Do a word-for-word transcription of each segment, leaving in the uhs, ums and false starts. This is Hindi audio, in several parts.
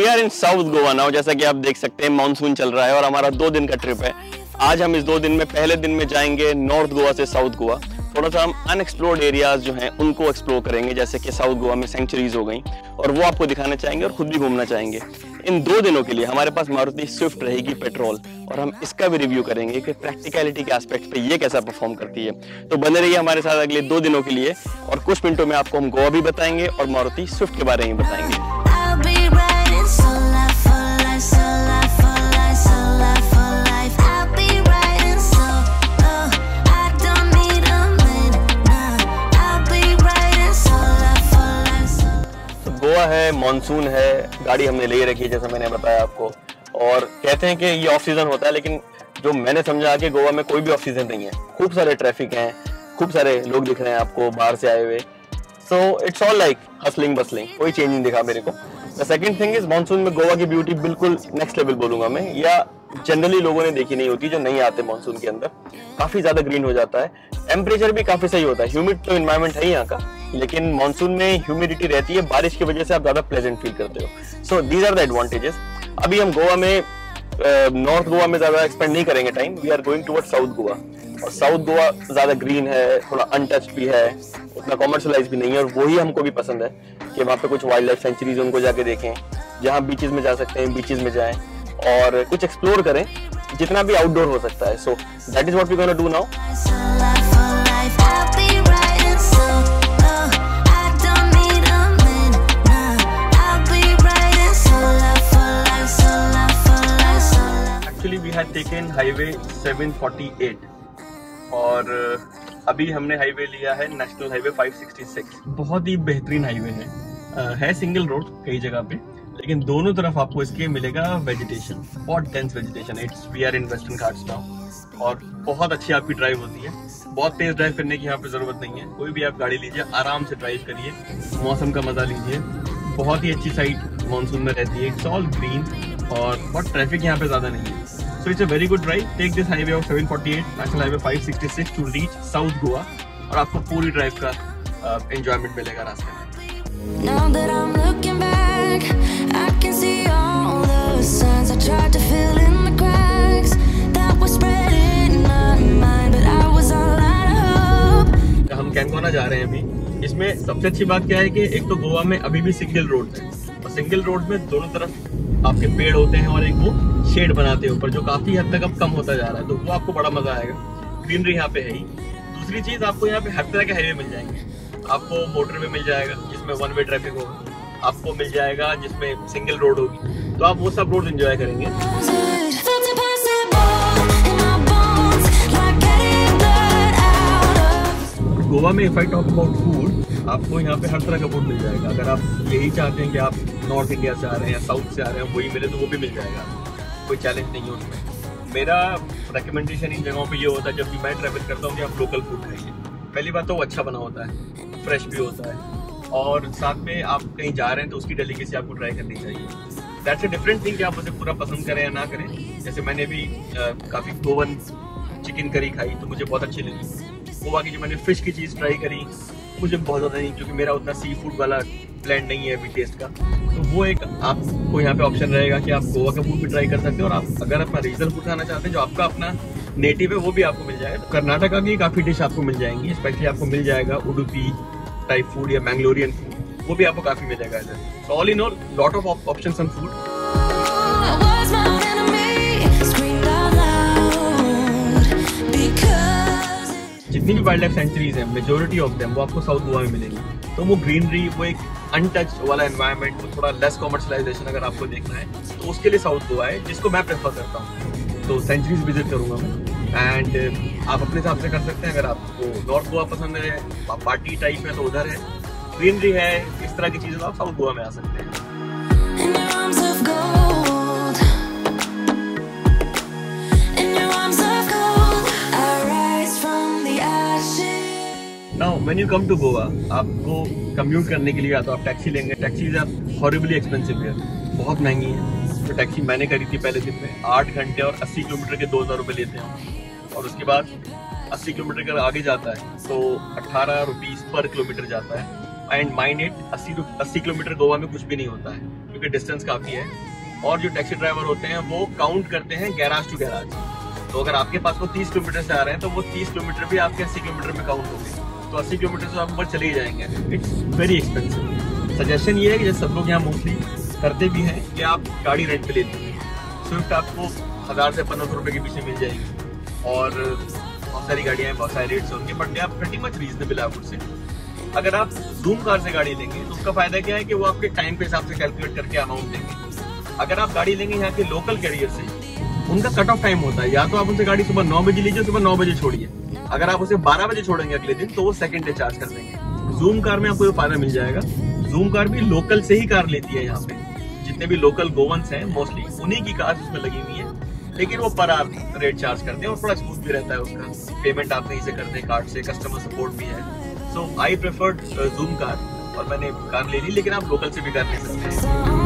Are in south Goa now. जैसा कि आप देख सकते हैं मानसून चल रहा है और हमारा दो दिन का ट्रिप है। आज हम इस दो दिन में पहले दिन में जाएंगे नॉर्थ गोवा से साउथ गोवा। थोड़ा सा हम अनएक्सप्लोर्ड एरियाज जो हैं उनको एक्सप्लोर करेंगे, जैसे कि साउथ गोवा में सेंचुरीज हो गई, और वो आपको दिखाना चाहेंगे और खुद भी घूमना चाहेंगे। इन दो दिनों के लिए हमारे पास मारुति स्विफ्ट रहेगी पेट्रोल, और हम इसका भी रिव्यू करेंगे कि प्रैक्टिकलिटी के एस्पेक्ट पे ये कैसा परफॉर्म करती है। तो बने रहिए हमारे साथ अगले दो दिनों के लिए, और कुछ मिनटों में आपको हम गोवा भी बताएंगे और मारुति स्विफ्ट के बारे में बताएंगे। गोवा है, मानसून है, गाड़ी हमने ले रखी है जैसा मैंने बताया आपको, और कहते हैं कि ये ऑफ सीजन होता है, लेकिन जो मैंने समझा कि गोवा में कोई भी ऑफ सीजन नहीं है। खूब सारे ट्रैफिक हैं, खूब सारे लोग दिख रहे हैं आपको बाहर से आए हुए। So it's all like hustling bustling, कोई चेंज नहीं दिखा मेरे को। The second thing is monsoon में गोवा की ब्यूटी बिल्कुल नेक्स्ट लेवल बोलूंगा मैं, या जनरली लोगों ने देखी नहीं होती जो नहीं आते मानसून के अंदर। काफी ज्यादा ग्रीन हो जाता है, टेम्परेचर भी काफी सही होता है। ह्यूमिड तो एनवायरनमेंट है ही यहाँ का, लेकिन मानसून में ह्यूमिडिटी रहती है, बारिश की वजह से आप ज्यादा प्लेजेंट फील करते हो। So these are the advantages. अभी हम गोवा में नॉर्थ uh, गोवा में ज्यादा एक्सपेंड नहीं करेंगे time, we are going toward south Goa. और साउथ गोवा ज्यादा ग्रीन है, थोड़ा अनटच्ड भी है, उतना कॉमर्शलाइज भी नहीं है, और वही हमको भी पसंद है कि वहाँ पे कुछ वाइल्ड लाइफ सेंचुरीज उनको जाके देखें, जहाँ बीचेस में जा सकते हैं बीचेस में जाएं और कुछ एक्सप्लोर करें जितना भी आउटडोर हो सकता है। So that is what we gonna do now. Actually we had taken highway seven forty eight, और अभी हमने हाईवे लिया है national highway five sixty six. बहुत ही बेहतरीन हाईवे है, uh, है सिंगल रोड कई जगह पे, लेकिन दोनों तरफ आपको इसके मिलेगा वेजिटेशन, बहुत dense vegetation. It's we are in Western Ghats now, और बहुत अच्छी आपकी ड्राइव होती है। बहुत तेज ड्राइव करने की यहाँ पे जरूरत नहीं है, कोई भी आप गाड़ी लीजिए आराम से ड्राइव करिए, मौसम का मजा लीजिए। बहुत ही अच्छी साइड मानसून में रहती है, इट्स ऑल ग्रीन, और बहुत ट्रैफिक यहाँ पे ज्यादा नहीं है। So it's a very good drive. Take this highway of seven forty eight national highway five sixty six to reach south Goa, और आपको पूरी ड्राइव का एंजॉयमेंट मिलेगा रास्ते में। Now that I'm looking back, I can see all the signs I tried to fill in the cracks that were spreading in my mind, but I was all out of hope. हम कैंकोना जा रहे हैं अभी। इसमें सबसे अच्छी बात क्या है कि एक तो गोवा में अभी भी सिंगल रोड है, और सिंगल रोड में दोनों तरफ आपके पेड़ होते हैं और एक वो शेड बनाते हैं ऊपर, जो काफी हद तक अब कम होता जा रहा है, तो वो आपको बड़ा मजा आएगा। ग्रीनरी यहाँ पे है ही। दूसरी चीज, आपको यहाँ पे हर तरह के हाईवे मिल जाएंगे। आपको मोटरवे मिल जाएगा जिसमें वन वे ट्रैफिक होगा, आपको मिल जाएगा जिसमें सिंगल रोड होगी, तो आप वो सब रोड एंजॉय करेंगे। गोवा में if I talk about food, आपको यहाँ पे हर तरह का फूड मिल जाएगा। अगर आप यही चाहते हैं कि आप नॉर्थ इंडिया से आ रहे हैं या साउथ से आ रहे हैं वही मिले, तो वो भी मिल जाएगा, कोई चैलेंज नहीं है उसमें। मेरा रिकमेंडेशन इन जगहों पे ये होता है, जब भी मैं ट्रैवल करता हूँ कि आप लोकल फूड खाइए। पहली बात तो वो अच्छा बना होता है, फ्रेश भी होता है, और साथ में आप कहीं जा रहे हैं तो उसकी डेलिकेसी आपको ट्राई करनी चाहिए। दैट्स अ डिफरेंट थिंग कि आप उसे पूरा पसंद करें या ना करें। जैसे मैंने भी काफ़ी गोवन चिकन करी खाई तो मुझे बहुत अच्छी लगी। गोवा की जो मैंने फिश की चीज़ ट्राई करी मुझे बहुत ज़्यादा नहीं, क्योंकि मेरा उतना सी फूड वाला ब्लेंड नहीं है अभी टेस्ट का। तो वो एक आपको यहाँ पे ऑप्शन रहेगा कि आप गोवा का फूड भी ट्राई कर सकते हैं, और आप अगर अपना रीजनल फूड खाना चाहते हैं जो आपका अपना नेटिव है वो भी आपको मिल जाएगा। कर्नाटका की काफ़ी डिश आपको मिल जाएंगी, स्पेशली आपको मिल जाएगा उडुपी टाइप फूड या मैंगलोरियन फूड, वो भी आपको काफ़ी मिलेगा इधर। So all in all lot of options on food. जितनी भी वाइल्ड लाइफ सेंचुरीज हैं, मेजोरिटी ऑफ देम वो आपको साउथ गोवा में मिलेंगी। तो वो ग्रीनरी, वो एक अनटच वाला एनवायरनमेंट, वो थोड़ा लेस कॉमर्शलाइजेशन अगर आपको देखना है तो उसके लिए साउथ गोवा है, जिसको मैं प्रेफर करता हूँ। तो सेंचुरीज विजिट करूँगा मैं, एंड आप अपने हिसाब से कर सकते हैं। अगर आपको नॉर्थ गोवा पसंद है, पार्टी टाइप है, तो उधर है। ग्रीनरी है, इस तरह की चीज़ें, तो आप साउथ गोवा में आ सकते हैं। Now, when you come to Goa, आपको कम्यूट करने के लिए या तो आप टैक्सी लेंगे। टैक्सीज आर हॉरिबली एक्सपेंसिव है, बहुत महंगी है। तो टैक्सी मैंने करी थी पहले दिन में, आठ घंटे और अस्सी किलोमीटर के दो हज़ार रुपये लेते हैं, और उसके बाद अस्सी किलोमीटर का आगे जाता है तो अठारह रुपीस पर किलोमीटर जाता है। एंड माइंड इट, अस्सी अस्सी किलोमीटर गोवा में कुछ भी नहीं होता है, क्योंकि डिस्टेंस काफी है। और जो टैक्सी ड्राइवर होते हैं वो काउंट करते हैं गैराज टू गैराज। तो अगर आपके पास वो तीस किलोमीटर से आ रहे हैं तो वो तीस किलोमीटर भी आपके अस्सी किलोमीटर में काउंट होंगे। तो अस्सी किलोमीटर से आप ऊपर चले ही जाएंगे। It's very expensive. सजेशन ये है कि जैसे सब लोग यहाँ मोस्टली करते भी हैं कि आप गाड़ी रेंट पे ले लीजिए। स्विफ्ट आपको हजार से पंद्रह सौ रुपए के पीछे मिल जाएगी और बहुत सारी गाड़ियां हैं, बहुत सारे रेट्स होंगे, but they are pretty much reasonable I would say. अगर आप ज़ूम कार से गाड़ी लेंगे तो उसका फायदा क्या है कि वो आपके टाइम के हिसाब से कैलकुलेट करके अमाउंट देंगे। अगर आप गाड़ी लेंगे यहाँ के लोकल कैरियर से, उनका कट ऑफ टाइम होता है, या तो आप उनसे गाड़ी सुबह नौ बजे लीजिए, सुबह नौ बजे छोड़िए। अगर आप उसे बारह बजे छोड़ेंगे अगले दिन तो वो सेकंड डे चार्ज कर देंगे। ज़ूम कार में आपको ये फायदा मिल जाएगा। ज़ूम कार भी लोकल से ही कार लेती है। यहाँ पे जितने भी लोकल गोवंस हैं मोस्टली उन्हीं की कार उसमें लगी हुई है, लेकिन वो पर आवर रेट चार्ज करते हैं और थोड़ा स्मूथ भी रहता है उसका। पेमेंट आप कहीं से करते हैं कार्ड से, कस्टमर सपोर्ट भी है। So I preferred Zoom car और मैंने कार ले ली, लेकिन आप लोकल से भी कार ले सकते हैं।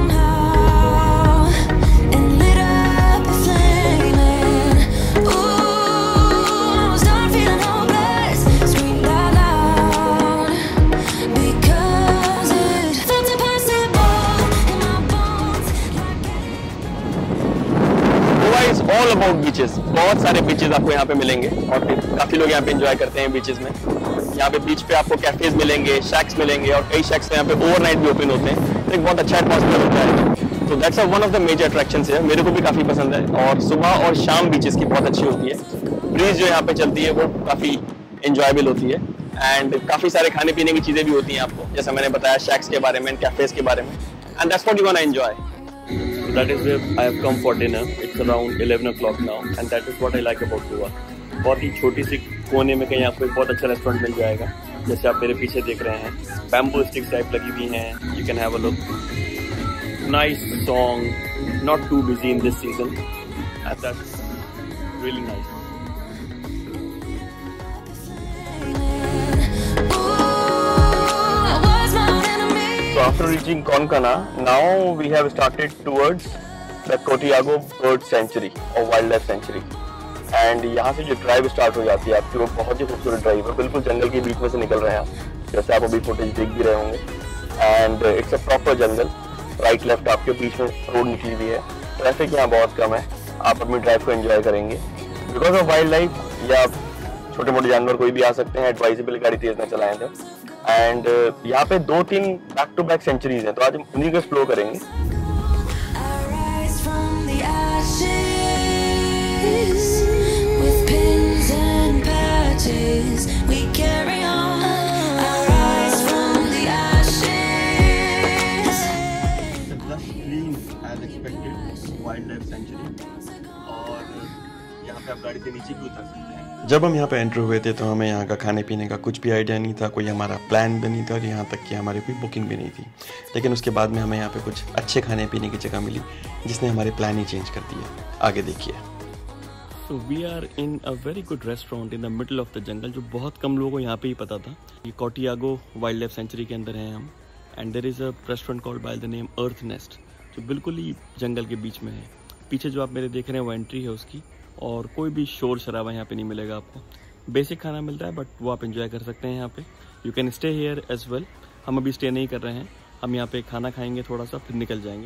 ऑल अबाउट बीचेस, बहुत सारे बीचेस आपको यहाँ पे मिलेंगे और काफी लोग यहाँ पे एंजॉय करते हैं बीचेस में। यहाँ पे बीच पे आपको कैफेज मिलेंगे, शैक्स मिलेंगे और कई शैक्स यहाँ पे ओवरनाइट भी ओपन होते हैं, तो एक बहुत अच्छा एटमॉस्फेयर होता है। तो that's one of the major attractions है, मेरे को भी काफी पसंद है। और सुबह और शाम बीचेस की बहुत अच्छी होती है। ब्रीज जो यहाँ पे चलती है वो काफी एंजॉयबल होती है एंड काफी सारे खाने पीने की चीजें भी होती हैं आपको, जैसा मैंने बताया शैक्स के बारे में, कैफेज के बारे में, and that's what you want to enjoy. That is where I have come for dinner. It's around eleven o'clock now, and that is what I like about Goa. बहुत ही छोटी सी कोने में कहीं आपको एक बहुत अच्छा रेस्टोरेंट मिल जाएगा, जैसे आप मेरे पीछे देख रहे हैं। बैम्बू स्टिक्स टाइप लगी हुई हैं, you can have a look. Nice song, not too busy in this season, and that's really nice. So after reaching Konkana, now we have started towards the Kotiago Bird Sanctuary or Wildlife Sanctuary. And यहाँ से जो ड्राइव स्टार्ट हो जाती है आपकी, वो बहुत ही खूबसूरत ड्राइव है। बिल्कुल जंगल के बीच में से निकल रहे हैं आप, जैसे आप अभी फुटेज देख भी रहे होंगे। And it's a proper jungle, right left आपके बीच में रोड निकली हुई है। ट्रैफिक यहाँ बहुत कम है, आप अपनी ड्राइव को एंजॉय करेंगे। बिकॉज ऑफ वाइल्ड लाइफ या छोटे मोटे जानवर कोई भी आ सकते हैं, एडवाइजेबल गाड़ी तेज न चलाएं थे। एंड uh, यहाँ पे दो तीन बैक टू बैक सेंचुरीज हैं, तो आज हम उन्हीं को एक्सप्लोर करेंगे। वाइल्ड लाइफ सेंचुरी, और यहाँ पे आप गाड़ी से नीचे भी उतर सकते हैं। जब हम यहाँ पे एंटर हुए थे तो हमें यहाँ का खाने पीने का कुछ भी आइडिया नहीं था, कोई हमारा प्लान भी नहीं था और यहाँ तक कि हमारी कोई बुकिंग भी नहीं थी। लेकिन उसके बाद में हमें यहाँ पे कुछ अच्छे खाने पीने की जगह मिली जिसने हमारे प्लान ही चेंज कर दिए। आगे देखिए। So we are in a very good restaurant in the middle of the jungle, जो बहुत कम लोगों को यहाँ पे ही पता था। ये कोटियागो वाइल्ड लाइफ सेंचुरी के अंदर हैं हम, and there is a restaurant called by the name Earth Nest, जो बिल्कुल ही जंगल के बीच में है। पीछे जो आप मेरे देख रहे हैं वो एंट्री है उसकी, और कोई भी शोर शराबा यहाँ पे नहीं मिलेगा आपको। बेसिक खाना मिलता है, बट वो आप एंजॉय कर सकते हैं यहाँ पे। You can stay here as well. हम अभी स्टे नहीं कर रहे हैं, हम यहाँ पे खाना खाएंगे थोड़ा सा, फिर निकल जाएंगे।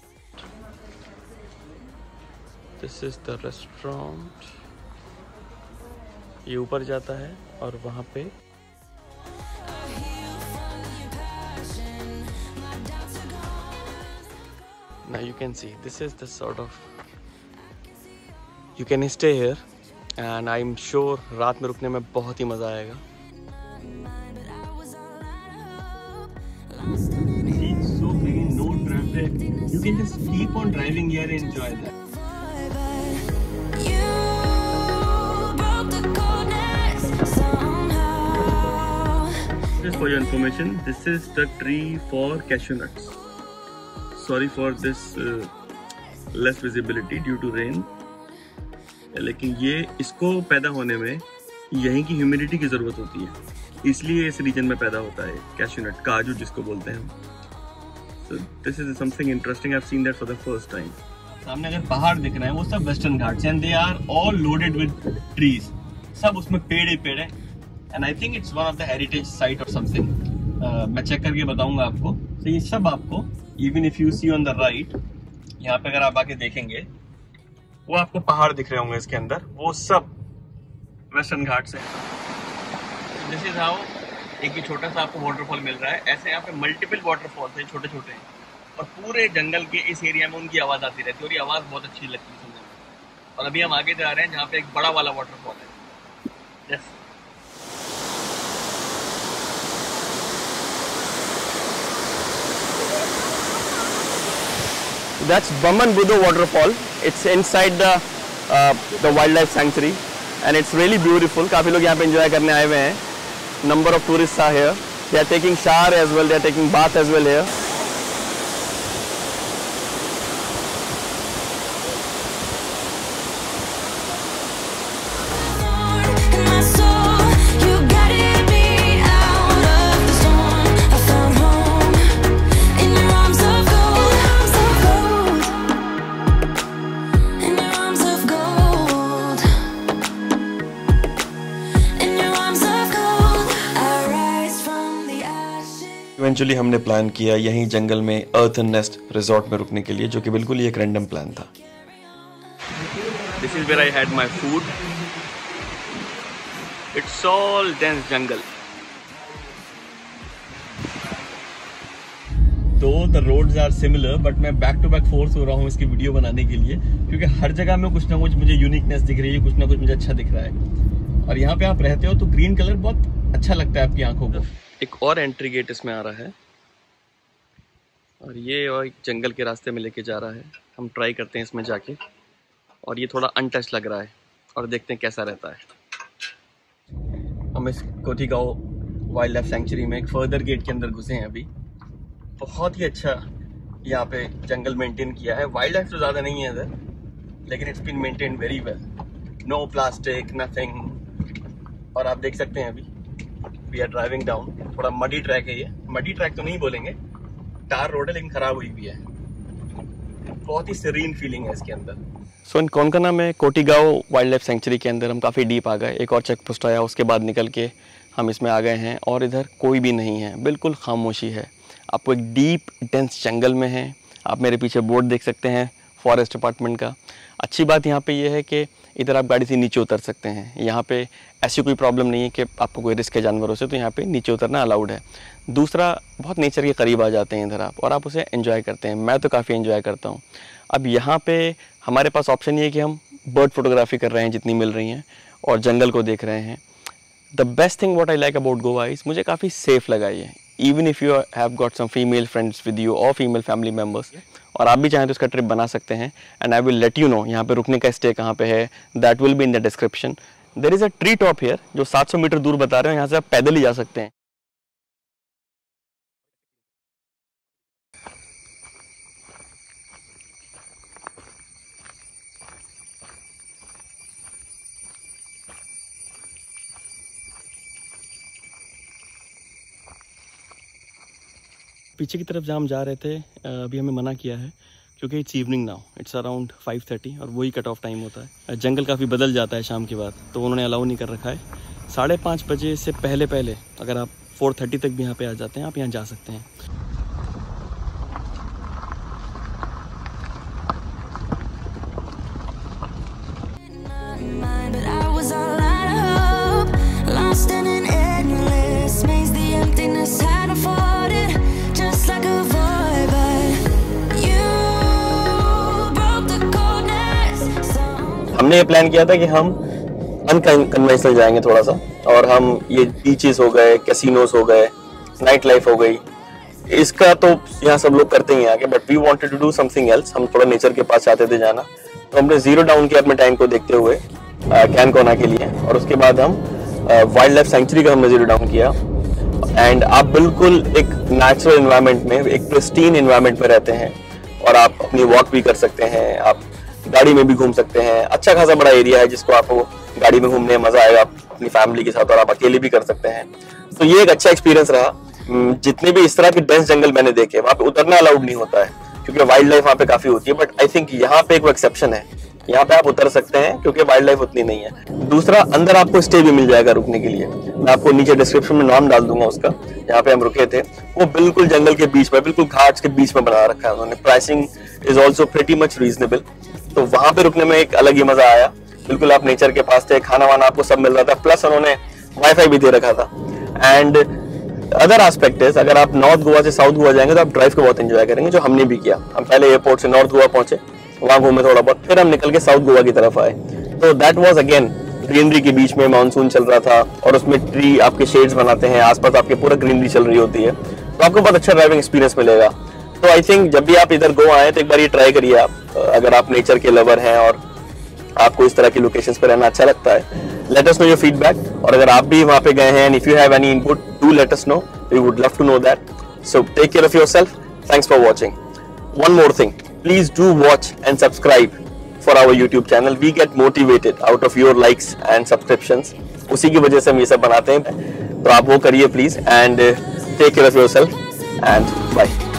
दिस इज द रेस्टोरेंट, ये ऊपर जाता है और वहाँ पे now you can see this is the sort of you can stay here and I'm sure रात में रुकने में बहुत ही मजा आएगा। It's so clean, no traffic. You can just keep on driving here and enjoy that. Just for your information, this is the tree for cashew nuts. Sorry for this uh, less visibility due to rain. लेकिन ये इसको पैदा होने में यहीं की ह्यूमिडिटी की ज़रूरत होती है, इसलिए इस रीजन में पैदा होता है कैश्यू नट, काजू जिसको बोलते हैं हम। So this is something interesting. I've seen that for the first time. सामने अगर पहाड़ दिख रहे हैं वो सब वेस्टर्न घाट्स हैं, and they are all loaded with trees. सब उसमें पेड़ ही पेड़ है, and I think it's one of the heritage site or something. uh, मैं चेक करके बताऊंगा आपको। तो ये सब आपको even if you see on the right, यहाँ पे अगर आप आके देखेंगे वो आपको पहाड़ दिख रहे होंगे इसके अंदर, वो सब वेस्टर्न घाट से। दिस इज हाउ एक ही छोटा सा आपको वाटरफॉल मिल रहा है। ऐसे यहाँ पे मल्टीपल वाटरफॉल्स हैं छोटे छोटे, और पूरे जंगल के इस एरिया में उनकी आवाज़ आती रहती है और ये आवाज़ बहुत अच्छी लगती है सुनने में। और अभी हम आगे जा रहे हैं जहाँ पे एक बड़ा वाला वाटरफॉल है। Yes, That's Bamman-Budo waterfall. It's inside the uh, the wildlife sanctuary, and it's really beautiful. काफी लोग यहाँ पे enjoy करने आए हुए हैं. Number of tourists are here. They are taking shower as well. They are taking bath as well here. Eventually हमने प्लान किया यहीं जंगल में अर्थ एंड नेस्ट रिजॉर्ट में रुकने के लिए, जो कि बिल्कुल ही एक रैंडम प्लान था। This is where I had my food. It's all dense jungle. तो the roads are similar, but मैं बैक टू बैक फोर्स हो रहा हूँ इसकी वीडियो बनाने के लिए, क्योंकि हर जगह में कुछ ना कुछ मुझे यूनिकनेस दिख रही है, कुछ ना कुछ मुझे अच्छा दिख रहा है। और यहाँ पे आप रहते हो तो ग्रीन कलर बहुत अच्छा लगता है आपकी आंखों को। एक और एंट्री गेट इसमें आ रहा है, और ये और एक जंगल के रास्ते में लेके जा रहा है। हम ट्राई करते हैं इसमें जाके, और ये थोड़ा अनटच लग रहा है, और देखते हैं कैसा रहता है। हम इस कोठीगांव वाइल्ड लाइफ सेंचुरी में एक फर्दर गेट के अंदर घुसे हैं अभी। बहुत ही अच्छा यहाँ पे जंगल मेंटेन किया है। वाइल्ड लाइफ तो ज़्यादा नहीं है इधर, लेकिन it's been maintain very well. No plastic, nothing. और आप देख सकते हैं अभी वी आर ड्राइविंग डाउन। थोड़ा मडी ट्रैक है ये, मडी ट्रैक तो नहीं बोलेंगे, टार रोड है लेकिन खराब हुई भी है। बहुत ही सीरीन फीलिंग है इसके अंदर। सो इन कोनकना में कोठीगांव वाइल्ड लाइफ सेंचुरी के अंदर हम काफ़ी डीप आ गए। एक और चेक पोस्ट आया, उसके बाद निकल के हम इसमें आ गए हैं, और इधर कोई भी नहीं है, बिल्कुल खामोशी है। आपको एक डीप डेंस जंगल में है। आप मेरे पीछे बोर्ड देख सकते हैं फॉरेस्ट डिपार्टमेंट का। अच्छी बात यहाँ पे ये है कि इधर आप गाड़ी से नीचे उतर सकते हैं। यहाँ पे ऐसी कोई प्रॉब्लम नहीं है कि आपको कोई रिस्क है जानवरों से, तो यहाँ पे नीचे उतरना अलाउड है। दूसरा, बहुत नेचर के करीब आ जाते हैं इधर आप, और आप उसे एंजॉय करते हैं। मैं तो काफ़ी एंजॉय करता हूँ। अब यहाँ पे हमारे पास ऑप्शन ये है कि हम बर्ड फोटोग्राफी कर रहे हैं जितनी मिल रही हैं, और जंगल को देख रहे हैं। The best thing what I like about Goa is, मुझे काफ़ी सेफ लगा ये। Even if you have got some female friends with you और फीमेल फैमिली मेम्बर्स, और आप भी चाहें तो इसका ट्रिप बना सकते हैं। And I will let you know यहाँ पे रुकने का स्टे कहाँ पे है, that will be in the description. There is a tree top here जो सात सौ मीटर दूर बता रहे हो, यहाँ से आप पैदल ही जा सकते हैं। पीछे की तरफ जहाँ हम जा रहे थे अभी हमें मना किया है, क्योंकि it's evening now, it's around five thirty, और वही कट ऑफ टाइम होता है। जंगल काफ़ी बदल जाता है शाम के बाद, तो उन्होंने अलाउ नहीं कर रखा है। साढ़े पाँच बजे से पहले पहले अगर आप फोर थर्टी तक भी यहाँ पे आ जाते हैं, आप यहाँ जा सकते हैं। हमने ये प्लान किया था कि हम अनकन्वेंशनल जाएंगे थोड़ा सा, और हम ये बीचेस हो गए, कैसीनोस हो गए, नाइट लाइफ हो गई, इसका तो यहाँ सब लोग करते ही आगे, but we wanted to do something else. हम थोड़ा नेचर के पास चाहते थे जाना, तो हमने जीरो डाउन किया अपने टाइम को देखते हुए कैनकोना के लिए, और उसके बाद हम वाइल्ड लाइफ सेंचुरी का हमने जीरो डाउन किया। एंड आप बिल्कुल एक नेचुरल एनवायरनमेंट में, एक प्रिस्टीन एनवायरनमेंट में रहते हैं, और आप अपनी वॉक भी कर सकते हैं, आप गाड़ी में भी घूम सकते हैं। अच्छा खासा बड़ा एरिया है जिसको आपको गाड़ी में घूमने में मजा आएगा अपनी फैमिली के साथ, और आप अकेले भी कर सकते हैं। तो ये एक अच्छा एक्सपीरियंस रहा। जितने भी इस तरह के डेंस जंगल मैंने देखे, वहाँ पे उतरना अलाउड नहीं होता है क्योंकि वाइल्ड लाइफ वहाँ पे काफी होती है, बट आई थिंक यहाँ पे एक वो एक्सेप्शन है। यहाँ पे आप उतर सकते हैं क्योंकि वाइल्ड लाइफ उतनी नहीं है। दूसरा, अंदर आपको स्टे भी मिल जाएगा रुकने के लिए। मैं आपको नीचे डिस्क्रिप्शन में नाम डाल दूंगा उसका, यहाँ पे हम रुके थे। वो बिल्कुल जंगल के बीच में, बिल्कुल घाट के बीच में बना रखा है उन्होंने। Pricing is also pretty much reasonable, तो वहां पे रुकने में एक अलग ही मजा आया। बिल्कुल आप नेचर के पास थे, खाना वाना आपको सब मिल रहा था, प्लस उन्होंने वाईफाई भी दे रखा था। एंड अदर एस्पेक्ट इज, अगर आप नॉर्थ गोवा से साउथ गोवा जाएंगे तो आप ड्राइव को बहुत एंजॉय करेंगे, जो हमने भी किया। हम पहले एयरपोर्ट से नॉर्थ गोवा पहुंचे, वहां घूमे थोड़ा बहुत, फिर हम निकल के साउथ गोवा की तरफ आए। तो दैट वाज अगेन ग्रीनरी के बीच में, मानसून चल रहा था और उसमें ट्री आपके शेड्स बनाते हैं, आसपास आपके पूरा ग्रीनरी चल रही होती है, तो आपको बहुत अच्छा ड्राइविंग एक्सपीरियंस मिलेगा। तो आई थिंक जब भी आप इधर गोवा आए तो एक बार ये ट्राई करिए आप, अगर आप नेचर के लवर हैं और आपको इस तरह की लोकेशंस पे रहना अच्छा लगता है। Let us know your feedback, और अगर आप भी वहां पे गए हैं, if you have any input, do let us know, we would love to know that. So take care of yourself, thanks for watching. One more thing, please do watch and subscribe for our YouTube channel. We get motivated out of your likes and subscriptions. उसी की वजह से हम ये सब बनाते हैं, तो आप वो करिए please, and take care of yourself and bye.